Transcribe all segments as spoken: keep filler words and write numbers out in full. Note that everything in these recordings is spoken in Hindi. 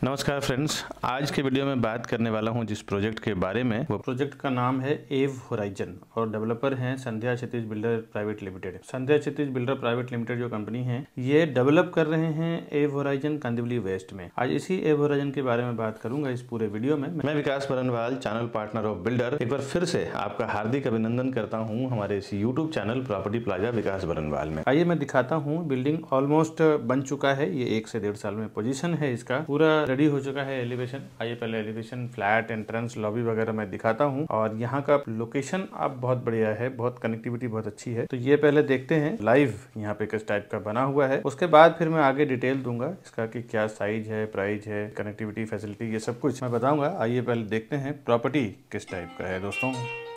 नमस्कार फ्रेंड्स, आज के वीडियो में बात करने वाला हूं जिस प्रोजेक्ट के बारे में, वो प्रोजेक्ट का नाम है एव होराइजन और डेवलपर हैं Sandhya Kshitij builder private limited. Sandhya Kshitij builder private limited जो कंपनी है ये डेवलप कर रहे हैं एव होराइजन कांदिवली वेस्ट में। आज इसी एव होराइजन के बारे में बात करूंगा इस पूरे वीडियो में। मैं Vikas Barnwal, channel partner of builder, एक बार फिर से आपका हार्दिक अभिनंदन करता हूँ हमारे इस YouTube channel property plaza Vikas Barnwal में। आइए मैं दिखाता हूँ। बिल्डिंग ऑलमोस्ट बन चुका है, ये एक से डेढ़ साल में पोजीशन है इसका पूरा रेडी हो चुका है। एलिवेशन, आइए पहले एलिवेशन, फ्लैट, एंट्रेंस, लॉबी वगैरह मैं दिखाता हूँ। और यहाँ का लोकेशन अब बहुत बढ़िया है, बहुत कनेक्टिविटी बहुत अच्छी है। तो ये पहले देखते हैं लाइव यहाँ पे किस टाइप का बना हुआ है, उसके बाद फिर मैं आगे डिटेल दूंगा इसका कि क्या साइज है, प्राइस है, कनेक्टिविटी, फैसिलिटी, ये सब कुछ मैं बताऊंगा। आइए पहले देखते हैं प्रॉपर्टी किस टाइप का है दोस्तों।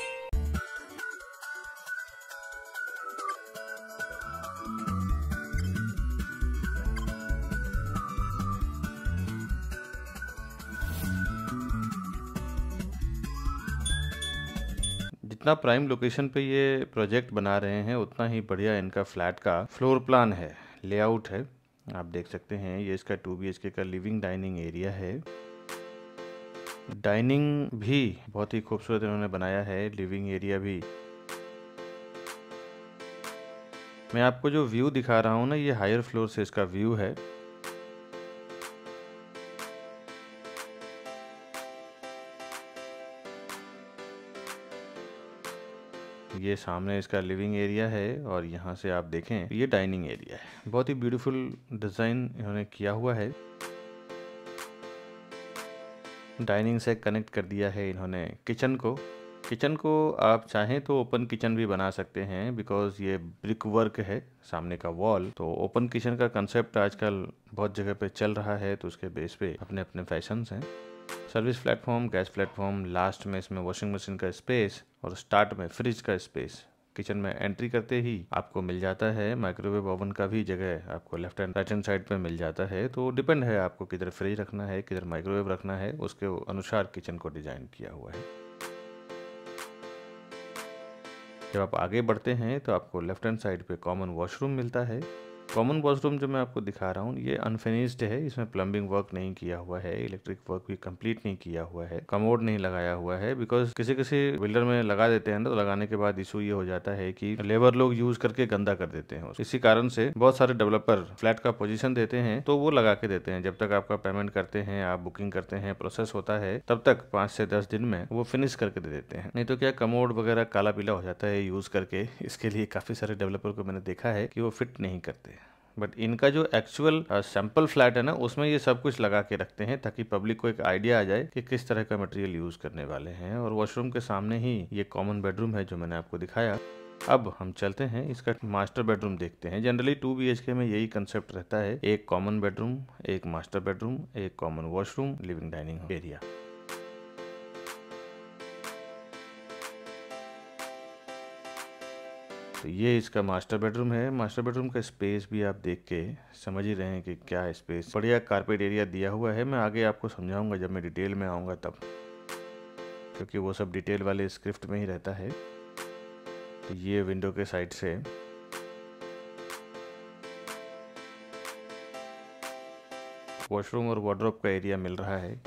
जितना प्राइम लोकेशन पे ये प्रोजेक्ट बना रहे हैं उतना ही बढ़िया इनका फ्लैट का फ्लोर प्लान है, लेआउट है। आप देख सकते हैं ये इसका टू बी एच के का लिविंग डाइनिंग एरिया है। डाइनिंग भी बहुत ही खूबसूरत इन्होंने बनाया है, लिविंग एरिया भी। मैं आपको जो व्यू दिखा रहा हूँ ना, ये हायर फ्लोर से इसका व्यू है। ये सामने इसका लिविंग एरिया है और यहाँ से आप देखें ये डाइनिंग एरिया है। बहुत ही ब्यूटीफुल डिज़ाइन इन्होंने किया हुआ है। डाइनिंग से कनेक्ट कर दिया है इन्होंने किचन को। किचन को आप चाहें तो ओपन किचन भी बना सकते हैं, बिकॉज ये ब्रिक वर्क है सामने का वॉल। तो ओपन किचन का कंसेप्ट आजकल बहुत जगह पे चल रहा है, तो उसके बेस पे अपने अपने फैशंस हैं। Service platform, gas platform, last में इसमें वॉशिंग मशीन का स्पेस और स्टार्ट में फ्रिज का स्पेस। किचन में एंट्री करते ही आपको मिल जाता है माइक्रोवेव ओवन का भी जगह आपको left and right hand side पे मिल जाता है। तो डिपेंड है आपको किधर फ्रिज रखना है, किधर माइक्रोवेव रखना है, उसके अनुसार किचन को डिजाइन किया हुआ है। जब आप आगे बढ़ते हैं तो आपको लेफ्ट हैंड साइड पे कॉमन वॉशरूम मिलता है। कॉमन वॉशरूम जो मैं आपको दिखा रहा हूँ ये अनफिनिश्ड है, इसमें प्लम्बिंग वर्क नहीं किया हुआ है, इलेक्ट्रिक वर्क भी कंप्लीट नहीं किया हुआ है, कमोड नहीं लगाया हुआ है। बिकॉज किसी किसी बिल्डर में लगा देते हैं ना, तो लगाने के बाद इशू ये हो जाता है कि लेबर लोग यूज करके गंदा कर देते हैं। इसी कारण से बहुत सारे डेवलपर फ्लैट का पोजीशन देते हैं तो वो लगा के देते हैं। जब तक आपका पेमेंट करते हैं, आप बुकिंग करते हैं, प्रोसेस होता है, तब तक पाँच से दस दिन में वो फिनिश करके दे देते हैं। नहीं तो क्या कमोड वगैरह काला पीला हो जाता है यूज करके। इसके लिए काफी सारे डेवलपर को मैंने देखा है कि वो फिट नहीं करते। बट इनका जो एक्चुअल सैंपल फ्लैट है ना, उसमें ये सब कुछ लगा के रखते हैं ताकि पब्लिक को एक आइडिया आ जाए कि किस तरह का मटेरियल यूज करने वाले हैं। और वॉशरूम के सामने ही ये कॉमन बेडरूम है जो मैंने आपको दिखाया। अब हम चलते हैं इसका मास्टर बेडरूम देखते हैं। जनरली टू बी एच के में यही कंसेप्ट रहता है, एक कॉमन बेडरूम, एक मास्टर बेडरूम, एक common washroom, living dining area. तो ये इसका मास्टर बेडरूम है। मास्टर बेडरूम का स्पेस भी आप देख के समझ ही रहे हैं कि क्या स्पेस, बढ़िया कारपेट एरिया दिया हुआ है। मैं आगे आपको समझाऊंगा जब मैं डिटेल में आऊँगा तब, क्योंकि वो सब डिटेल वाले स्क्रिप्ट में ही रहता है। तो ये विंडो के साइड से वॉशरूम और वार्डरोब का एरिया मिल रहा है।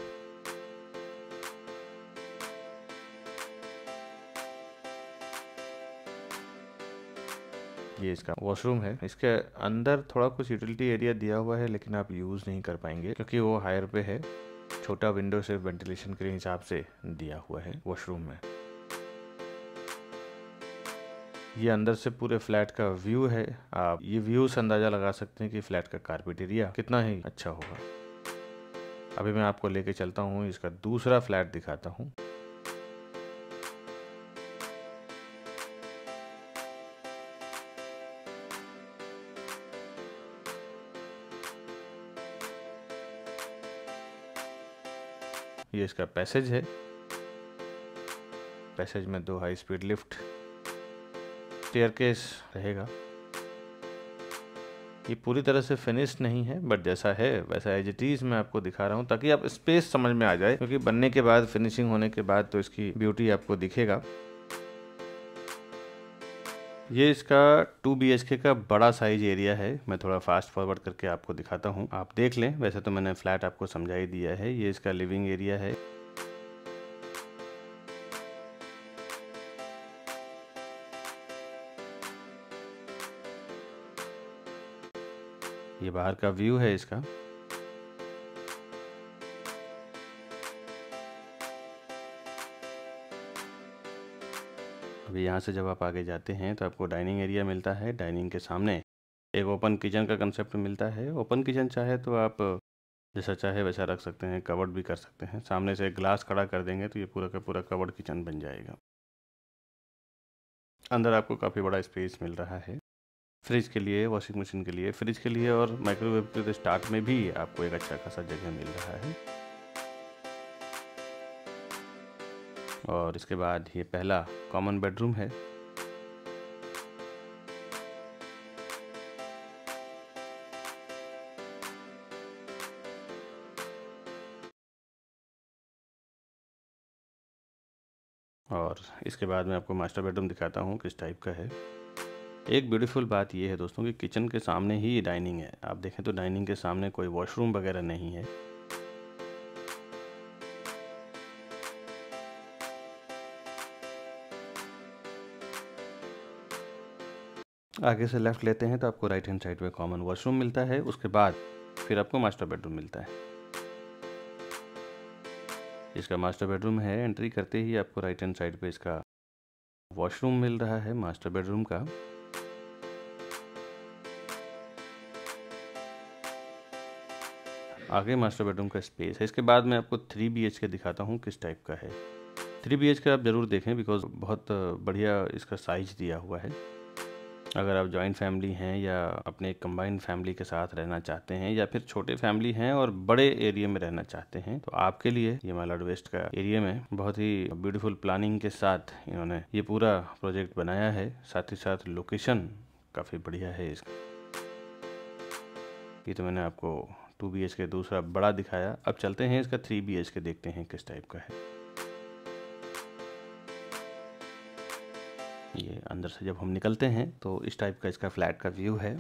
ये इसका वॉशरूम है। इसके अंदर थोड़ा कुछ यूटिलिटी एरिया दिया हुआ है, लेकिन आप यूज नहीं कर पाएंगे क्योंकि वो हायर पे है। छोटा विंडो से वेंटिलेशन के हिसाब से दिया हुआ है वॉशरूम में। ये अंदर से पूरे फ्लैट का व्यू है। आप ये व्यू से अंदाजा लगा सकते हैं कि फ्लैट का कारपेट एरिया कितना ही अच्छा होगा। अभी मैं आपको लेके चलता हूँ, इसका दूसरा फ्लैट दिखाता हूँ। ये इसका पैसेज है। पैसेज में दो हाई स्पीड लिफ्ट, स्टेयरकेस रहेगा। ये पूरी तरह से फिनिश नहीं है, बट जैसा है वैसा एज इट इज मैं आपको दिखा रहा हूँ ताकि आप स्पेस समझ में आ जाए, क्योंकि बनने के बाद, फिनिशिंग होने के बाद तो इसकी ब्यूटी आपको दिखेगा। ये इसका टू बी एच के का बड़ा साइज एरिया है। मैं थोड़ा फास्ट फॉरवर्ड करके आपको दिखाता हूँ, आप देख लें। वैसे तो मैंने फ्लैट आपको समझा ही दिया है। ये इसका लिविंग एरिया है। ये बाहर का व्यू है इसका। अभी यहाँ से जब आप आगे जाते हैं तो आपको डाइनिंग एरिया मिलता है। डाइनिंग के सामने एक ओपन किचन का कंसेप्ट मिलता है। ओपन किचन चाहे तो आप जैसा चाहे वैसा रख सकते हैं, कवर्ड भी कर सकते हैं। सामने से एक ग्लास खड़ा कर देंगे तो ये पूरा का पूरा कवर्ड किचन बन जाएगा। अंदर आपको काफ़ी बड़ा स्पेस मिल रहा है फ्रिज के लिए, वॉशिंग मशीन के लिए, फ्रिज के लिए और माइक्रोवेव के तो स्टार्ट में भी आपको एक अच्छा खासा जगह मिल रहा है। और इसके बाद ये पहला कॉमन बेडरूम है। और इसके बाद मैं आपको मास्टर बेडरूम दिखाता हूँ किस टाइप का है। एक ब्यूटीफुल बात यह है दोस्तों कि किचन के सामने ही ये डाइनिंग है। आप देखें तो डाइनिंग के सामने कोई वॉशरूम वगैरह नहीं है। आगे से लेफ्ट लेते हैं तो आपको राइट हैंड साइड पे कॉमन वॉशरूम मिलता है। उसके बाद फिर आपको मास्टर बेडरूम मिलता है। इसका मास्टर बेडरूम है। एंट्री करते ही आपको राइट हैंड साइड पे इसका वॉशरूम मिल रहा है मास्टर बेडरूम का। आगे मास्टर बेडरूम का स्पेस है। इसके बाद मैं आपको थ्री बी एच के दिखाता हूँ किस टाइप का है। थ्री बी एच के आप ज़रूर देखें बिकॉज बहुत बढ़िया इसका साइज दिया हुआ है। अगर आप जॉइंट फैमिली हैं या अपने कंबाइंड फैमिली के साथ रहना चाहते हैं या फिर छोटे फैमिली हैं और बड़े एरिया में रहना चाहते हैं तो आपके लिए ये मालाड वेस्ट का एरिया में बहुत ही ब्यूटीफुल प्लानिंग के साथ इन्होंने ये पूरा प्रोजेक्ट बनाया है। साथ ही साथ लोकेशन काफ़ी बढ़िया है इसका। ये तो मैंने आपको टू बी एच के दूसरा बड़ा दिखाया। अब चलते हैं इसका थ्री बी एच के, देखते हैं किस टाइप का है। ये अंदर से जब हम निकलते हैं तो इस टाइप का इसका फ्लैट का व्यू है।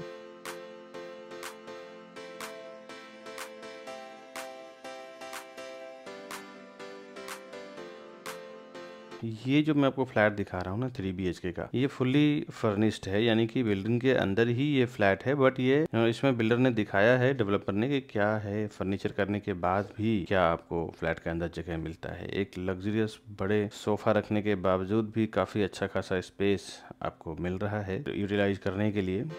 ये जो मैं आपको फ्लैट दिखा रहा हूँ ना थ्री बी एच के का, ये फुल्ली फर्निश्ड है, यानी कि बिल्डिंग के अंदर ही ये फ्लैट है। बट ये इसमें बिल्डर ने दिखाया है, डेवलपर ने, कि क्या है फर्नीचर करने के बाद भी क्या आपको फ्लैट के अंदर जगह मिलता है। एक लग्जरियस बड़े सोफा रखने के बावजूद भी काफ़ी अच्छा खासा स्पेस आपको मिल रहा है यूटिलाइज करने के लिए।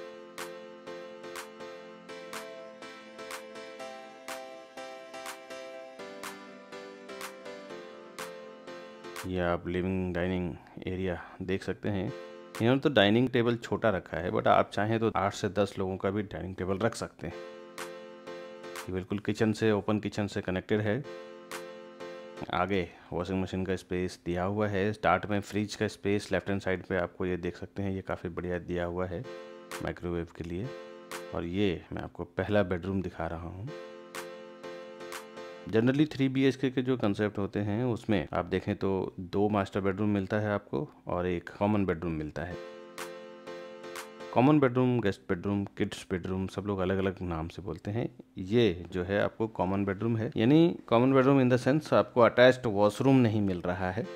ये आप लिविंग डाइनिंग एरिया देख सकते हैं। इन्होंने तो डाइनिंग टेबल छोटा रखा है बट आप चाहें तो आठ से दस लोगों का भी डाइनिंग टेबल रख सकते हैं। ये बिल्कुल किचन से, ओपन किचन से कनेक्टेड है। आगे वॉशिंग मशीन का स्पेस दिया हुआ है। स्टार्ट में फ्रिज का स्पेस लेफ्ट हैंड साइड पे आपको ये देख सकते हैं, ये काफ़ी बढ़िया दिया हुआ है माइक्रोवेव के लिए। और ये मैं आपको पहला बेडरूम दिखा रहा हूँ। जनरली थ्री बी एच के के जो कंसेप्ट होते हैं उसमें आप देखें तो दो मास्टर बेडरूम मिलता है आपको और एक कॉमन बेडरूम मिलता है। Common bedroom, guest bedroom, kids bedroom, सब लोग अलग अलग नाम से बोलते हैं। ये जो है आपको कॉमन बेडरूम है, यानी common bedroom in the sense आपको अटैच्ड वॉशरूम नहीं मिल रहा है।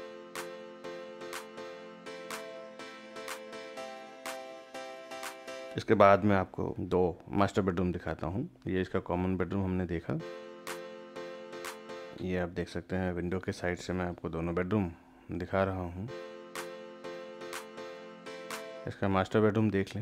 इसके बाद मैं आपको दो मास्टर बेडरूम दिखाता हूँ। ये इसका कॉमन बेडरूम हमने देखा। ये आप देख सकते हैं विंडो के साइड से मैं आपको दोनों बेडरूम दिखा रहा हूँ। इसका मास्टर बेडरूम देख लें।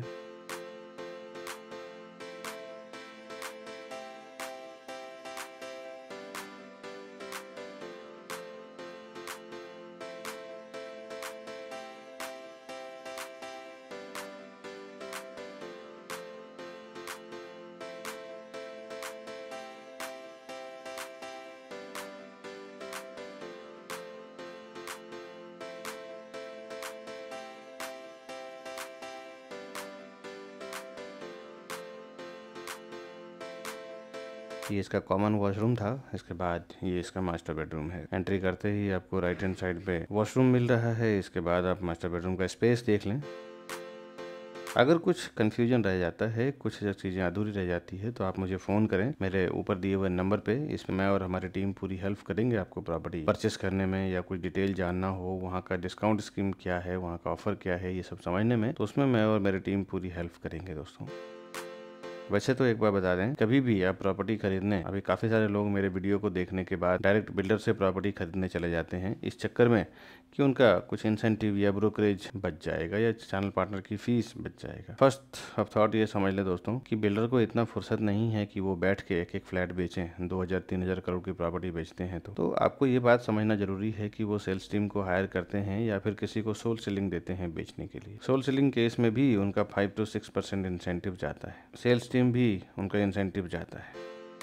ये इसका कॉमन वॉशरूम था। इसके बाद ये इसका मास्टर बेडरूम है। एंट्री करते ही आपको राइट हैंड साइड पे वॉशरूम मिल रहा है। इसके बाद आप मास्टर बेडरूम का स्पेस देख लें। अगर कुछ कन्फ्यूजन रह जाता है, कुछ चीज़ें अधूरी रह जाती है, तो आप मुझे फ़ोन करें मेरे ऊपर दिए हुए नंबर पे। इसमें मैं और हमारी टीम पूरी हेल्प करेंगे आपको प्रॉपर्टी परचेस करने में, या कुछ डिटेल जानना हो, वहाँ का डिस्काउंट स्कीम क्या है, वहाँ का ऑफ़र क्या है, ये सब समझने में, तो उसमें मैं और मेरी टीम पूरी हेल्प करेंगे दोस्तों। वैसे तो एक बार बता दें, कभी भी आप प्रॉपर्टी खरीदने, अभी काफ़ी सारे लोग मेरे वीडियो को देखने के बाद डायरेक्ट बिल्डर से प्रॉपर्टी खरीदने चले जाते हैं, इस चक्कर में कि उनका कुछ इंसेंटिव या ब्रोकरेज बच जाएगा या चैनल पार्टनर की फीस बच जाएगा। फर्स्ट ऑफ थॉट ये समझ ले दोस्तों कि बिल्डर को इतना फुर्सत नहीं है कि वो बैठ के एक एक फ्लैट बेचें। दो हज़ार तीन हज़ार करोड़ की प्रॉपर्टी बेचते हैं तो, तो आपको ये बात समझना जरूरी है कि वो सेल्स टीम को हायर करते हैं या फिर किसी को सोल सेलिंग देते हैं बेचने के लिए। सोल सेलिंग केस में भी उनका five two six percent incentive जाता है, सेल्स टीम भी उनका इंसेंटिव जाता है।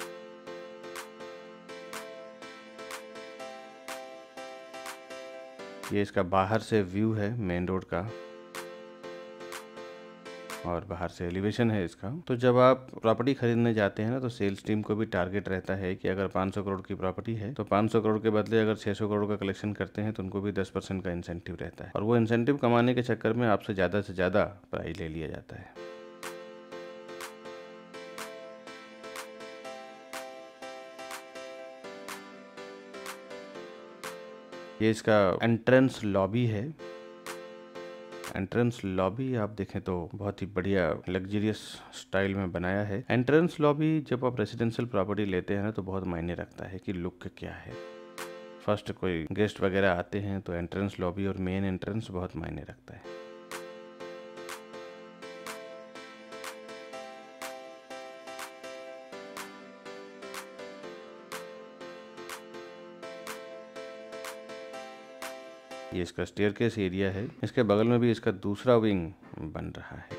ये इसका बाहर से व्यू है मेन रोड का, और बाहर से एलिवेशन है इसका। तो जब आप प्रॉपर्टी खरीदने जाते हैं ना, तो सेल्स टीम को भी टारगेट रहता है कि अगर पाँच सौ करोड़ की प्रॉपर्टी है तो पाँच सौ करोड़ के बदले अगर छह सौ करोड़ का कलेक्शन करते हैं तो उनको भी दस परसेंट का इंसेंटिव रहता है, और वो इंसेंटिव कमाने के चक्कर में आपसे ज़्यादा से ज़्यादा प्राइस ले लिया जाता है। ये इसका एंट्रेंस लॉबी है। एंट्रेंस लॉबी आप देखें तो बहुत ही बढ़िया लग्जरियस स्टाइल में बनाया है। एंट्रेंस लॉबी जब आप रेजिडेंशियल प्रॉपर्टी लेते हैं ना, तो बहुत मायने रखता है कि लुक क्या है। फर्स्ट कोई गेस्ट वगैरह आते हैं तो एंट्रेंस लॉबी और मेन एंट्रेंस बहुत मायने रखता है। ये इसका स्टेयरकेस एरिया है। इसके बगल में भी इसका दूसरा विंग बन रहा है।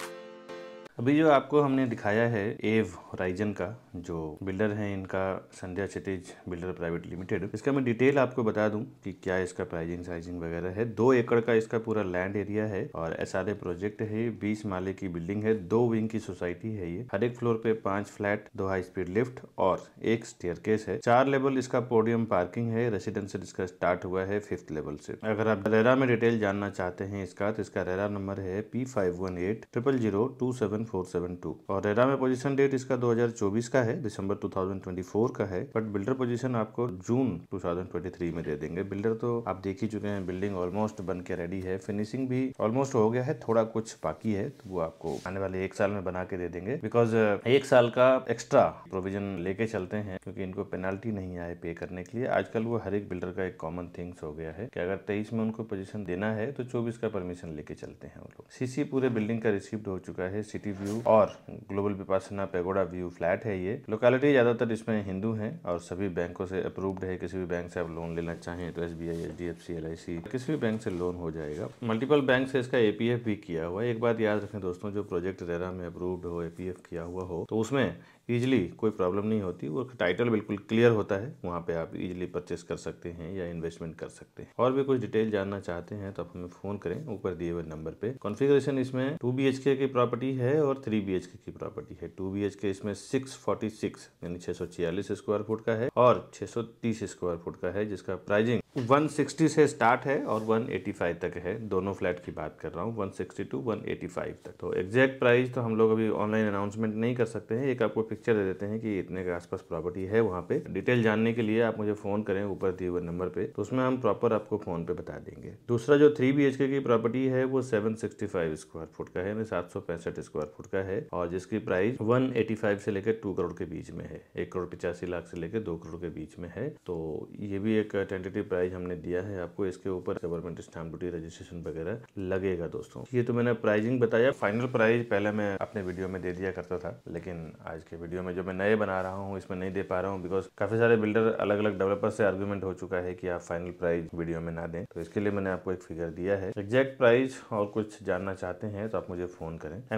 अभी जो आपको हमने दिखाया है एव होराइजन का, जो बिल्डर हैं इनका Sandhya Kshitij builder private limited, इसका मैं डिटेल आपको बता दूं कि क्या इसका प्राइजिंग साइजिंग वगैरह है। दो एकड़ का इसका पूरा लैंड एरिया है और एसआरए प्रोजेक्ट है। बीस माले की बिल्डिंग है, दो विंग की सोसाइटी है ये। हर एक फ्लोर पे पांच फ्लैट, दो हाई स्पीड लिफ्ट और एक स्टेयरकेस है। चार लेवल इसका पोडियम पार्किंग है। रेसिडेंशियल इसका स्टार्ट हुआ है फिफ्थ लेवल से। अगर आप रेरा में डिटेल जानना चाहते हैं इसका, तो इसका रेरा नंबर है P five one eight triple zero two seven four seven two, और रेरा में पोजीशन डेट इसका दो हज़ार चौबीस का है, दिसंबर दो हज़ार चौबीस का है, बट बिल्डर पोजीशन आपको जून दो हज़ार तेईस में दे देंगे। बिल्डर तो आप देख ही चुके हैं, बिल्डिंग ऑलमोस्ट बन के रेडी है, फिनिशिंग भी ऑलमोस्ट हो गया है, थोड़ा कुछ बाकी है तो वो आपको आने वाले एक साल में बना के दे देंगे। बिकॉज एक साल का एक्स्ट्रा प्रोविजन लेके चलते हैं क्योंकि इनको पेनाल्टी नहीं आए पे करने के लिए। आजकल वो हर एक बिल्डर का एक कॉमन थिंग्स हो गया है कि अगर तेईस में उनको पोजीशन देना है तो चौबीस का परमिशन लेके चलते हैं वो लोग। सीसी पूरे बिल्डिंग का रिसीव्ड हो चुका है, सिटी व्यू और global Vipassana pagoda view flat है ये। लोकेलिटी ज्यादातर इसमें हिंदू हैं और सभी बैंकों से अप्रूव्ड है। किसी भी बैंक से आप लोन लेना चाहें तो एसबीआई, एचडीएफसी, एलआईसी, किसी भी बैंक से लोन हो जाएगा। मल्टीपल बैंक से इसका एपीएफ भी किया हुआ है। एक बात याद रखें दोस्तों, जो प्रोजेक्ट रेरा में अप्रूव्ड हो, एपीएफ किया हुआ हो, तो उसमें इजीली कोई प्रॉब्लम नहीं होती। वो टाइटल बिल्कुल क्लियर होता है, वहाँ पे आप इजीली परचेस कर सकते हैं या इन्वेस्टमेंट कर सकते हैं। और भी कुछ डिटेल जानना चाहते हैं तो आप हमें फोन करें ऊपर दिए हुए नंबर पे। कॉन्फ़िगरेशन इसमें टू बी एच के की प्रॉपर्टी है और थ्री बी एच के की प्रॉपर्टी है। टू बी एच के इसमें सिक्स फोर्टी सिक्स यानी छह सौ छियालीस स्क्वायर फुट का है और छह सौ तीस स्क्वायर फुट का है, जिसका प्राइसिंग एक सौ साठ से स्टार्ट है और एक सौ पचासी तक है। दोनों फ्लैट की बात कर रहा हूँ, एक सौ साठ टू एक सौ पचासी तक। तो एग्जैक्ट प्राइस तो हम लोग अभी ऑनलाइन अनाउंसमेंट नहीं कर सकते हैं। एक आपको पिक्चर दे देते हैं कि इतने के आसपास प्रॉपर्टी है वहाँ पे। डिटेल जानने के लिए आप मुझे फोन करें ऊपर दिए हुए नंबर पे, तो उसमें हम प्रॉपर आपको फोन पे बता देंगे। दूसरा जो थ्री बी एच के की प्रॉपर्टी है वो seven sixty five square foot का है, यानी सात सौ पैंसठ स्क्वायर फुट का है, और जिसकी प्राइस एक सौ पचासी से लेकर दो करोड़ के बीच में है। एक करोड़ पचासी लाख से लेकर दो करोड़ के बीच में है। तो ये भी एक टेंटेटिव प्राइस हमने दिया है आपको। इसके ऊपर गवर्नमेंट स्टैम्प ड्यूटी, रजिस्ट्रेशन वगैरह लगेगा दोस्तों। ये तो मैंने प्राइसिंग बताया। फाइनल प्राइस पहले मैं अपने वीडियो में दे दिया करता था, लेकिन आज के वीडियो में जो मैं नए बना रहा हूँ इसमें नहीं दे पा रहा हूँ, बिकॉज काफी सारे बिल्डर अलग अलग डेवलपर से आर्गुमेंट हो चुका है कि आप फाइनल प्राइस वीडियो में ना दें। तो इसके लिए मैंने आपको एक फिगर दिया है। एग्जैक्ट प्राइस और कुछ जानना चाहते हैं तो आप मुझे फोन करें। एमिनिटीज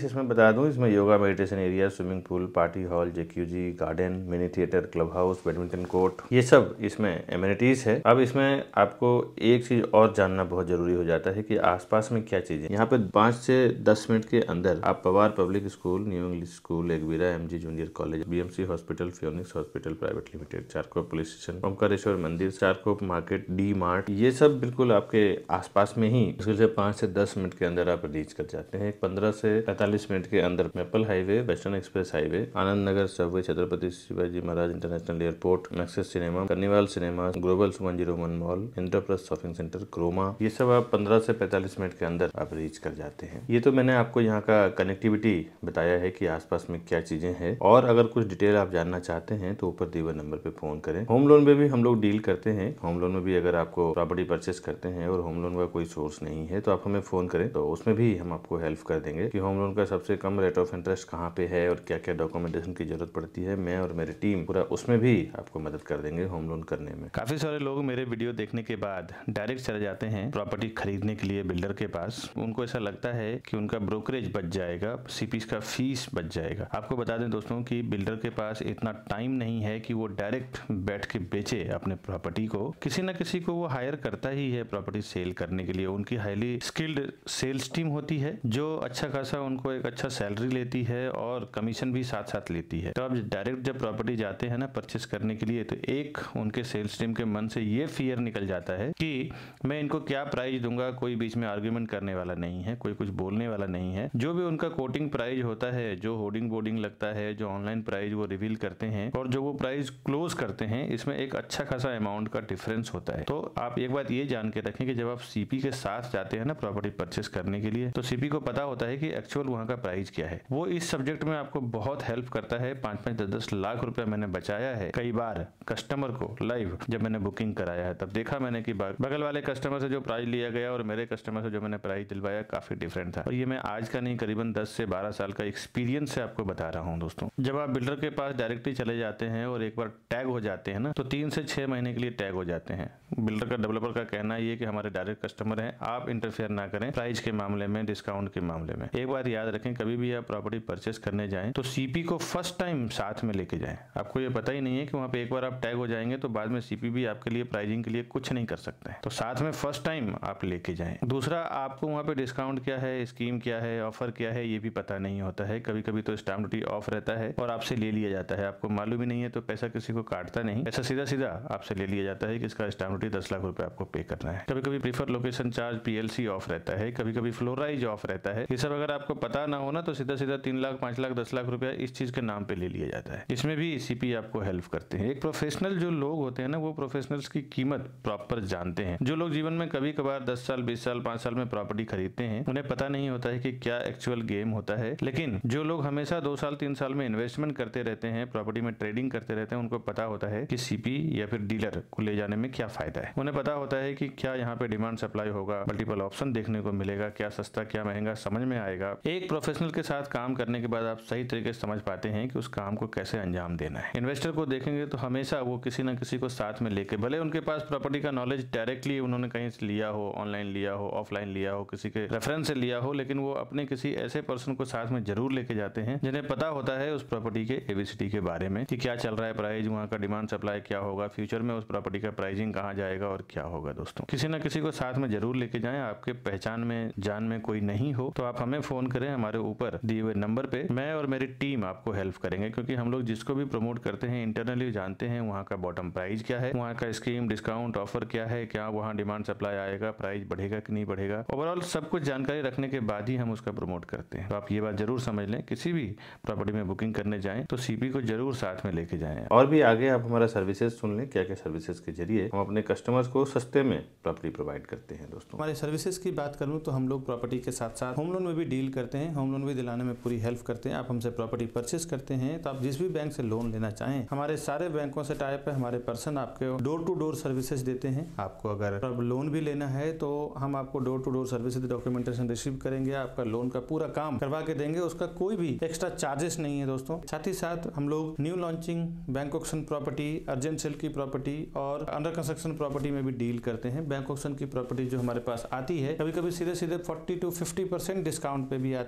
इसमें बता दूं, इसमें yoga meditation area, swimming pool, party hall, jacuzzi, garden, mini theatre, club house, badminton court, ये सब इसमें एमिनिटीज है। अब इसमें आपको एक चीज और जानना बहुत जरूरी हो जाता है कि आसपास में क्या चीजें। यहाँ पे पाँच से दस मिनट के अंदर आप Pawar public school, new English school, Ekvira MG junior college, BMC hospital, Phoenix hospital private limited, Charkop police station, Omkareshwar मंदिर, चारकोप मार्केट, डी मार्ट, ये सब बिल्कुल आपके आसपास में ही मुश्किल से पाँच से दस मिनट के अंदर आप रीच कर जाते हैं। पंद्रह से पैंतालीस मिनट के अंदर maple highway, western express highway, Anand Nagar subway, Chhatrapati Shivaji Maharaj international airport, Maxus cinema, carnival cinema, global one zero one mall, Indraprastha shopping centre, Croma, ये सब आप पंद्रह से पैंतालीस मिनट के अंदर आप रीच कर जाते हैं। ये तो मैंने आपको यहाँ का कनेक्टिविटी बताया है कि आसपास में क्या चीजें हैं, और अगर कुछ डिटेल आप जानना चाहते हैं तो ऊपर दिए हुए नंबर पे फोन करें। होम लोन में भी हम लोग डील करते हैं। होम लोन में भी अगर आपको प्रॉपर्टी परचेस करते हैं और होम लोन का कोई सोर्स नहीं है तो आप हमें फोन करें, तो उसमें भी हम आपको हेल्प कर देंगे कि होम लोन का सबसे कम रेट ऑफ इंटरेस्ट कहाँ पे है और क्या क्या डॉक्यूमेंटेशन की जरूरत पड़ती है। मैं और मेरी टीम पूरा उसमें भी आपको मदद कर देंगे होम लोन करने में। काफी सारे लोग मेरे वीडियो देखने के बाद डायरेक्ट चले जाते हैं प्रॉपर्टी खरीदने के लिए बिल्डर के पास। उनको ऐसा लगता है कि उनका ब्रोकरेज बच जाएगा, सीपी का फीस बच जाएगा। आपको बता दें दोस्तों कि बिल्डर के पास इतना टाइम नहीं है कि वो डायरेक्ट बैठ के बेचे अपने प्रॉपर्टी को। किसी न किसी को वो हायर करता ही है प्रॉपर्टी सेल करने के लिए। उनकी हाईली स्किल्ड सेल्स टीम होती है जो अच्छा खासा उनको एक अच्छा सैलरी लेती है और कमीशन भी साथ साथ लेती है। तो अब डायरेक्ट जब प्रॉपर्टी जाते हैं ना परचेस करने के लिए, तो एक उनके सेल्स टीम के मन से ये फियर निकल जाता है कि मैं इनको क्या प्राइस दूंगा, कोई बीच में आर्ग्यूमेंट करने वाला नहीं है, कोई कुछ बोलने वाला नहीं है। जो भी उनका कोटिंग प्राइस होता है, जो होर्डिंग बोर्डिंग लगता है, जो ऑनलाइन प्राइस वो रिवील करते हैं और जो वो प्राइस क्लोज करते हैं, इसमें एक अच्छा खासा अमाउंट का डिफरेंस होता है। तो आप एक बात ये जान के रखें कि जब आप सीपी के साथ जाते हैं ना प्रॉपर्टी परचेस करने के लिए, तो सीपी को पता होता है कि एक्चुअल वहाँ का प्राइस क्या है। वो इस सब्जेक्ट में आपको बहुत हेल्प करता है। पाँच पाँच दस दस लाख रुपया मैंने बचाया है कई बार कस्टमर को लाइव जब मैंने बुकिंग कराया है, तब देखा मैंने कि बगल वाले कस्टमर से जो प्राइस लिया गया और मेरे कस्टमर से जो मैंने प्राइस दिलवाया काफी डिफरेंट था। और ये मैं आज का नहीं, करीबन दस से बारह साल का एक्सपीरियंस से आपको बता रहा हूँ दोस्तों। जब आप बिल्डर के पास डायरेक्टली चले जाते हैं और एक बार टैग हो जाते हैं ना, तो तीन से छह महीने के लिए टैग हो जाते हैं। बिल्डर का डेवलपर का कहना ये कि हमारे डायरेक्ट कस्टमर हैं, आप इंटरफेयर ना करें प्राइस के मामले में, डिस्काउंट के मामले में। एक बार याद रखें, कभी भी आप प्रॉपर्टी परचेस करने जाएं तो सीपी को फर्स्ट टाइम साथ में लेके जाएं। आपको ये पता ही नहीं है कि वहाँ पे एक बार आप टैग हो जाएंगे तो बाद में सीपी भी आपके लिए प्राइसिंग के लिए कुछ नहीं कर सकता है। तो साथ में फर्स्ट टाइम आप लेके जाएं। दूसरा, आपको वहाँ पे डिस्काउंट क्या है, स्कीम क्या है, ऑफर क्या है, ये भी पता नहीं होता है। कभी कभी तो स्टैम्प ड्यूटी ऑफ रहता है और आपसे ले लिया जाता है। आपको मालूम ही नहीं है तो पैसा किसी को काटता नहीं, ऐसा सीधा सीधा आपसे ले लिया जाता है कि इसका स्टैम्प ड्यूटी दस लाख रुपए आपको पे करना है। कभी कभी prefer location charge PLC off रहता है, कभी कभी फ्लोराइज ऑफ रहता है। ये सब अगर आपको पता ना हो ना तो सीधा सीधा तीन लाख पांच लाख दस लाख रुपया इस चीज के नाम पे ले लिया जाता है। इसमें भी सीपी आपको हेल्प करते हैं। एक प्रोफेशनल जो लोग होते हैं ना, वो प्रोफेशनल्स की कीमत प्रॉपर जानते हैं। जो लोग जीवन में कभी कभार दस साल बीस साल पांच साल में प्रॉपर्टी खरीदते हैं, उन्हें पता नहीं होता है कि क्या एक्चुअल गेम होता है। लेकिन जो लोग हमेशा दो साल तीन साल में इन्वेस्टमेंट करते रहते हैं, प्रॉपर्टी में ट्रेडिंग करते रहते हैं, उनको पता होता है कि सीपी या फिर डीलर को ले जाने में क्या फायदा है। उन्हें पता होता है कि क्या यहाँ पे डिमांड सप्लाई होगा, मल्टीपल ऑप्शन देखने को मिलेगा, क्या सस्ता क्या महंगा समझ में आएगा। एक प्रोफेशनल के साथ काम करने के बाद आप सही तरीके से समझ पाते हैं कि उस काम को कैसे अंजाम देना है। इन्वेस्टर को देखेंगे तो हमेशा वो किसी न किसी को साथ में लेके, भले उनके पास प्रॉपर्टी का नॉलेज डायरेक्टली उन्होंने कहीं से लिया हो, ऑनलाइन लिया हो, ऑफलाइन लिया हो, किसी के रेफरेंस से लिया हो, लेकिन वो अपने किसी ऐसे पर्सन को साथ में जरूर लेके जाते हैं जिन्हें पता होता है उस प्रॉपर्टी के एबीसीडी के बारे में कि क्या चल रहा है प्राइस, वहाँ का डिमांड सप्लाई क्या होगा, फ्यूचर में उस प्रॉपर्टी का प्राइसिंग कहाँ जाएगा और क्या होगा। दोस्तों, किसी न किसी को साथ में जरूर लेके जाएं। आपके पहचान में जान में कोई नहीं हो तो आप हमें फोन करें, हमारे ऊपर दिए हुए नंबर पे मैं और मेरी टीम आपको हेल्प करेंगे। क्योंकि हम लोग जिसको भी प्रमोट करते हैं इंटरनली जानते हैं वहाँ का बॉटम प्राइस क्या है, वहाँ का स्कीम डिस्काउंट ऑफर क्या है, क्या वहाँ डिमांड सप्लाई आएगा, प्राइस बढ़ेगा कि नहीं बढ़ेगा। ओवरऑल सब कुछ जानकारी रखने के बाद ही हम उसका प्रमोट करते हैं। तो आप ये बात जरूर समझ लें, किसी भी प्रॉपर्टी में बुकिंग करने जाएं तो सीपी को जरूर साथ में लेके जाएं। और भी आगे आप हमारा सर्विसेज सुन लें, क्या क्या सर्विसेज के जरिए हम अपने कस्टमर्स को सस्ते में प्रॉपर्टी प्रोवाइड करते हैं। दोस्तों, हमारे सर्विसेज की बात करूं तो हम लोग प्रॉपर्टी के साथ साथ होम लोन में भी डील करते हैं। होम लोन भी दिलाने में पूरी हेल्प करते हैं। आप हमसे प्रॉपर्टी परचेस करते हैं तो आप जिस भी बैंक से लोन लेना चाहें, हमारे सारे बैंकों से टाइप है। हमारे पर्सन आपके डोर टू डोर सर्विसेज देते हैं। आपको अगर लोन भी लेना है तो हम आपको door to door services documentation receive करेंगे, आपका लोन का पूरा काम करवा के देंगे, उसका कोई भी एक्स्ट्रा चार्जेस नहीं है। दोस्तों, साथ ही साथ हम लोग new launching, bank auction property, urgent sale की प्रॉपर्टी और अंडर कंस्ट्रक्शन प्रॉपर्टी में भी डील करते हैं। बैंक ऑक्शन की प्रॉपर्टी जो हमारे पास आती है, कभी कभी सीधे सीधे चालीस टू पचास परसेंट डिस्काउंट पे भी आती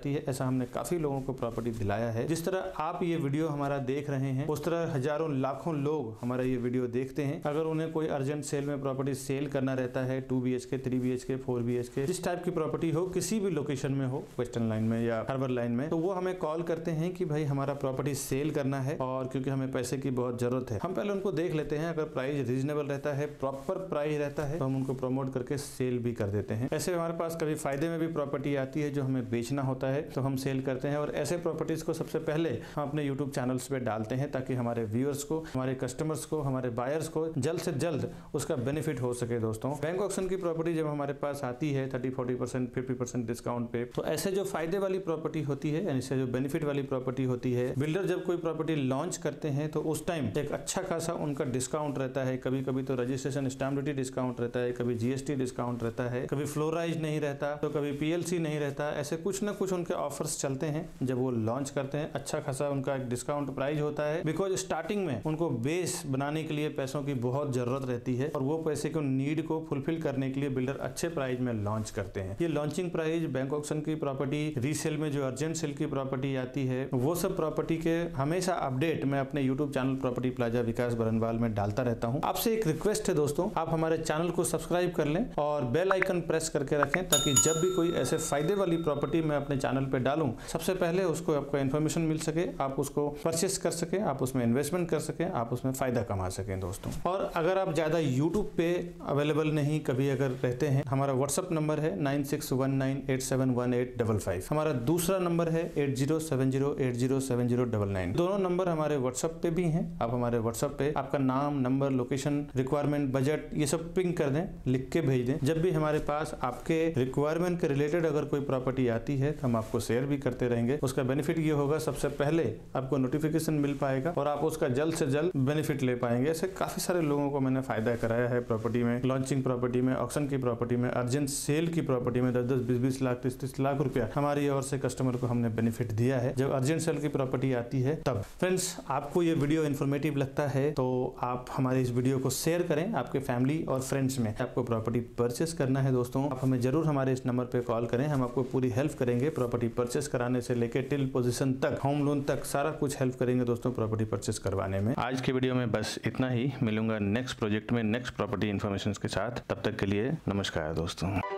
आती है। ऐसा हमने काफी लोगों को प्रॉपर्टी दिलाया है। जिस तरह आप ये वीडियो हमारा देख रहे हैं उस तरह हजारों लाखों लोग हमारा ये वीडियो देखते हैं। अगर उन्हें कोई अर्जेंट सेल में प्रॉपर्टी सेल करना रहता है, two B H K, three B H K, four B H K, जिस टाइप की प्रॉपर्टी हो, किसी भी लोकेशन में हो, वेस्टर्न लाइन में या हार्बर लाइन में, तो वो हमें कॉल करते हैं कि भाई हमारा प्रॉपर्टी सेल करना है और क्योंकि हमें पैसे की बहुत जरूरत है। हम पहले उनको देख लेते हैं, अगर प्राइस रीजनेबल रहता है, प्रॉपर प्राइस रहता है, तो हम उनको प्रमोट करके सेल भी कर देते हैं। ऐसे हमारे पास कभी फायदे में भी प्रॉपर्टी आती है जो हमें बेचना होता है तो हम सेल करते हैं, और ऐसे प्रॉपर्टीज को सबसे पहले हम अपने यूट्यूब चैनल्स पे डालते हैं ताकि हमारे व्यूअर्स को, हमारे कस्टमर्स को, हमारे बायर्स को जल्द से जल्द उसका बेनिफिट हो सके। दोस्तों, बैंक ऑक्शन की प्रॉपर्टी जब हमारे पास आती है thirty forty percent fifty percent discount पे, तो ऐसे जो फायदे वाली प्रॉपर्टी होती है, यानी से जो बेनिफिट वाली प्रॉपर्टी होती है, बिल्डर जब कोई प्रॉपर्टी लॉन्च करते हैं तो उस टाइम एक अच्छा खासा उनका डिस्काउंट रहता है। कभी कभी तो रजिस्ट्रेशन स्टैम्प ड्यूटी डिस्काउंट रहता है, कभी जीएसटी डिस्काउंट रहता है, कभी फ्लोराइज नहीं रहता, तो कभी पीएलसी नहीं रहता। ऐसे कुछ ना कुछ उनके ऑफर्स चलते हैं जब वो लॉन्च करते हैं। अच्छा खासा उनका एक डिस्काउंट प्राइस होता है, बिकॉज स्टार्टिंग में उनको बेस बनाने के लिए पैसों की बहुत जरूरत रहती है और वो पैसे को नीड को फुलफिल करने के लिए बिल्डर अच्छे प्राइस में लॉन्च करते हैं। ये लॉन्चिंग प्राइस, बैंक ऑक्शन की प्रॉपर्टी, रीसेल में जो अर्जेंट सेल की प्रॉपर्टी आती है, वो सब प्रॉपर्टी के हमेशा अपडेट मैं अपने YouTube channel property plaza Vikas Barnwal में डालता रहता हूँ। आपसे एक रिक्वेस्ट है दोस्तों, आप हमारे चैनल को सब्सक्राइब कर लें और बेल आइकन प्रेस करके रखें ताकि जब भी कोई ऐसे फायदे वाली प्रॉपर्टी मैं अपने चैनल पे डालूं, सबसे पहले उसको आपको इन्फॉर्मेशन मिल सके, आप उसको परचेस कर सके, आप उसमें इन्वेस्टमेंट कर सके, आप उसमें फायदा कमा सकें दोस्तों। और अगर आप ज्यादा यूट्यूब पे अवेलेबल नहीं कभी अगर रहते हैं, हमारा व्हाट्सअप नंबर है nine six one nine eight seven one eight double five. हमारा दूसरा नंबर है eight zero seven zero eight zero seven zero double nine. दोनों नंबर हमारे व्हाट्सएप पे भी हैं। आप हमारे व्हाट्सएप पे आपका नाम, नंबर, लोकेशन, रिक्वायरमेंट, बजट, ये सब पिंग कर दें, लिख के भेज दें। जब भी हमारे पास आपके रिक्वायरमेंट के रिलेटेड अगर कोई प्रॉपर्टी आती है तो हम आपको शेयर भी करते रहेंगे। उसका बेनिफिट ये होगा, सबसे पहले आपको नोटिफिकेशन मिल पाएगा और आप उसका जल्द से जल्द बेनिफिट ले पाएंगे। ऐसे काफी सारे लोगों को मैंने फायदा कराया है प्रॉपर्टी में, लॉन्चिंग प्रॉपर्टी में, ऑक्शन की प्रॉपर्टी में, अर्जेंट सेल की प्रॉपर्टी में दस दस बीस बीस लाख तीस तीस लाख रुपया हमारी ओर से कस्टमर को हमने बेनिफिट दिया है जब अर्जेंट सेल की प्रॉपर्टी आती है तब। फ्रेंड्स, आपको ये वीडियो इन्फॉर्मेटिव लगता है तो आप हमारे इस वीडियो को शेयर करें आपके फैमिली और फ्रेंड्स में। आपको प्रॉपर्टी परचेस करना है दोस्तों, आप हमें जरूर हमारे इस नंबर पे कॉल करें, हम आपको पूरी हेल्प करेंगे। प्रॉपर्टी परचेस कराने से लेके टिल पोजीशन तक, होम लोन तक, सारा कुछ हेल्प करेंगे दोस्तों प्रॉपर्टी परचेस करवाने में। आज के वीडियो में बस इतना ही। मिलूंगा नेक्स्ट प्रोजेक्ट में नेक्स्ट प्रॉपर्टी इन्फॉर्मेशन के साथ। तब तक के लिए नमस्कार दोस्तों।